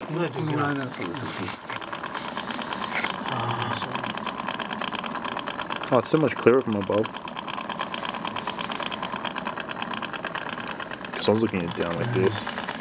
ないといけない。 そうそうそう Oh, it's so much clearer from above. Because I was looking it down like this.